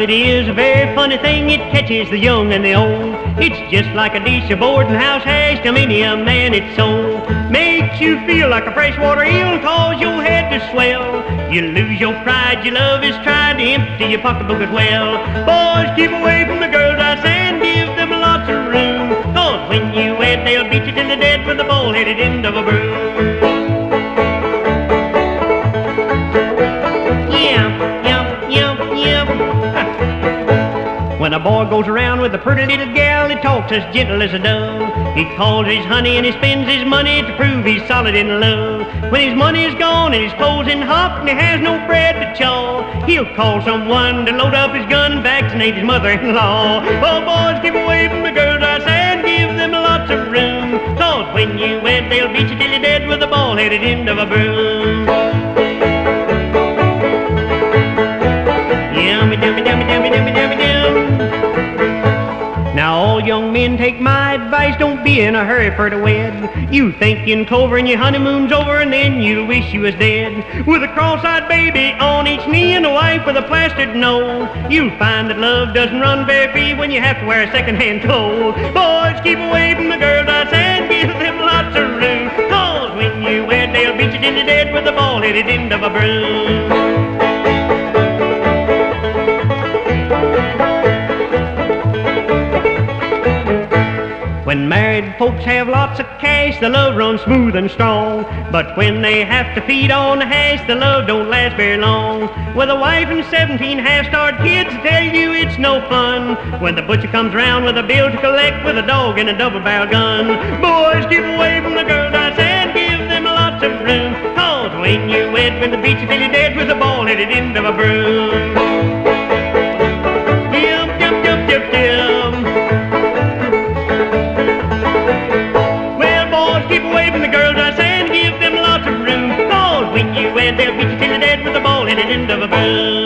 it is a very funny thing, it catches the young and the old. It's just like a dish of boarding house hash, dominium, and it's sold. Makes you feel like a freshwater eel, cause your head to swell. You lose your pride, your love is tried to empty your pocketbook as well. Boys, keep away from the girls, I say, and give them lots of room. Cause when you wed, they'll beat you till they're dead with the bald-headed end of a broom. When a boy goes around with a pretty little gal, he talks as gentle as a dove. He calls his honey and he spends his money to prove he's solid in love. When his money is gone and his clothes in hock and he has no bread to chaw, he'll call someone to load up his gun and vaccinate his mother-in-law. Oh, boys, keep away from the girls, I say, and give them lots of room. Cause when you wed, they'll beat you till you're dead with the bald-headed end of a broom. Yummy, dummy, dummy, dummy, dummy, dummy, dummy. Now all young men, take my advice, don't be in a hurry for to wed. You think in clover and your honeymoon's over, and then you'll wish you was dead. With a cross-eyed baby on each knee and a wife with a plastered nose, you'll find that love doesn't run very free when you have to wear second-hand clothes. Boys, keep away from the girls, I say, and give them lots of room. Cause when you wed, they'll beat you till you're dead with the bald-headed end of a broom. When married folks have lots of cash, the love runs smooth and strong. But when they have to feed on the hash, the love don't last very long. With a wife and 17 half-starved kids, I tell you it's no fun. When the butcher comes around with a bill to collect, with a dog and a double-barrel gun. Boys, keep away from the girls, I say, and give them lots of room. Cause when you wed, when the beat you till you're dead with a bald-headed end of a broom. Yum, yum, yum, yum, yum. Keep away from the girls, I say, and give them lots of room. Cause when you wed, they'll beat you till you're dead with the bald-headed end of a broom.